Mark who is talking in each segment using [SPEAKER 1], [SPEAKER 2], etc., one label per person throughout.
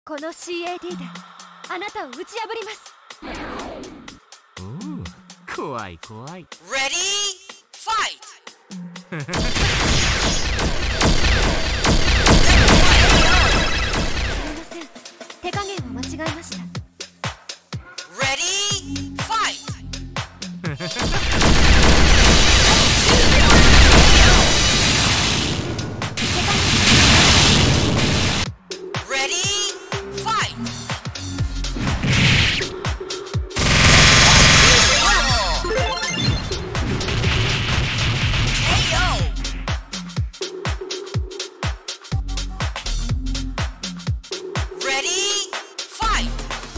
[SPEAKER 1] この CAD であなたを打ち破ります。
[SPEAKER 2] 怖い怖い。
[SPEAKER 3] Ready? Fight!
[SPEAKER 1] すみません、手加減を間違えました。
[SPEAKER 3] Ready? Fight! Ready? Fight! Ready? Fight!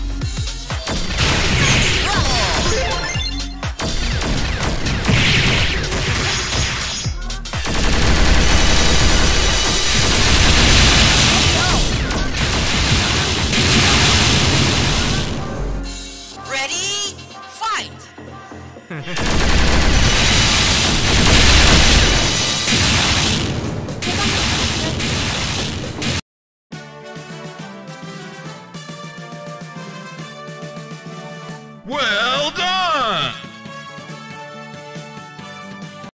[SPEAKER 3] Ready? Fight!
[SPEAKER 4] Well,